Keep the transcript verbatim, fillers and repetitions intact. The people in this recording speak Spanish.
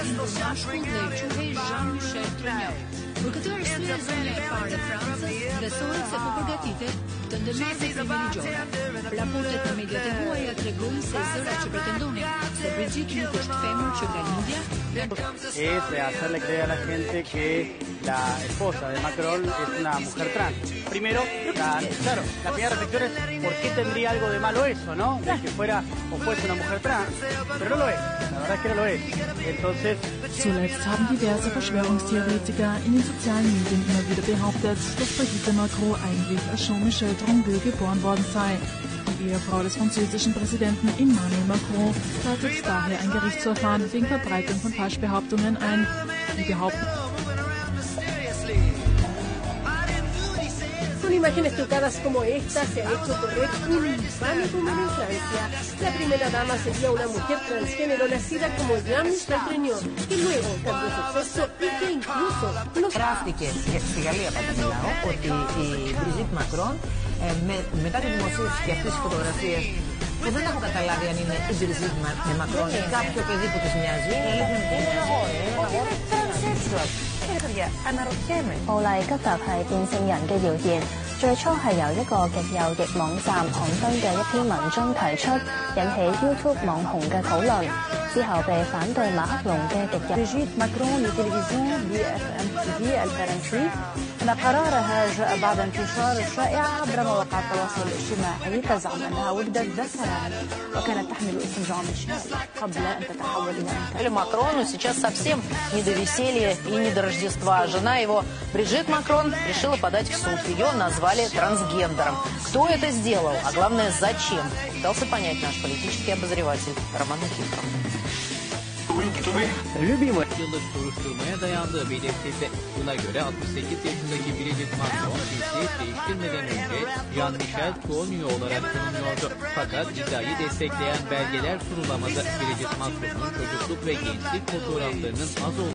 ndërmashkull dhe quhej Jean-Michel Tournier. Për këtë arsye zonja e parë e Francës besohet se po përgatitet të ndërmarrë krime ligjore. Raportet në mediat e huaja tregojnë se zëra që pretendonin se Brigitte nuk është femër që nga lindja es hacerle creer a la gente que la esposa de Macron es una mujer trans. Primero, la, claro, la primera reflexión es ¿por qué tendría algo de malo eso, no? De que fuera o fuese una mujer trans, pero no lo es, la verdad es que no lo es. Entonces, zuletzt haben diverse Verschwörungstheoretiker in den sozialen Medien immer wieder behauptet, dass Brigitte Macron eigentlich als Jean-Michel Tournier geboren worden sei. Die Ehefrau des französischen Präsidenten Emmanuel Macron leitet daher ein Gerichtsverfahren wegen Verbreitung von Falschbehauptungen ein. Die behaupten, Con imágenes trucadas como esta se ha hecho correr un infame rumor en Francia. La primera dama sería una mujer transgénero nacida como Jean-Michel Tournier, que luego cambió su sexo y que incluso no Γράφτηκε στη Γαλλία πάντα μιλάω ότι η Brigitte Macron ε, με, μετά τη δημοσίευση και αυτές τις φωτογραφίες που δεν έχω καταλάβει αν είναι η Brigitte Macron ή κάποιο παιδί που της μοιάζει. Είναι ένα αγόρι, είναι transsexual. Κύριε παιδιά, αναρωτιέμαι. 奧麗吉特係變性人嘅謠言，最初係由一個極右翼網站刊登嘅一篇文章提出，引起 YouTube 網紅嘅討論，之後被反對馬克龍嘅極右。 Brigitte Macron لتلفزيون بي اف ام تي في الفرنسي أن قرارها جاء بعد انتشار الشائعة عبر مواقع التواصل الاجتماعي تزعم أنها ولدت ذكرا وكانت تحمل اسم جان ميشيل قبل أن تتحول إلى أنثى. Макрону сейчас совсем не до веселья и не до Рождества. Жена его, Бриджит Макрон, решила подать в суд. Ее назвали трансгендером. Кто это сделал? А главное, зачем? Пытался понять наш политический обозреватель Роман Никифоров. любимый. Yıllık soruşturmaya dayandığı belirtildi. Buna göre altmış sekiz yaşındaki Brigitte Macron cinsiyet değiştirmeden önce Jean-Michel Tournier olarak tanınıyordu. Fakat iddiayı destekleyen belgeler sunulamadı. Brigitte Macron'un çocukluk ve gençlik fotoğraflarının az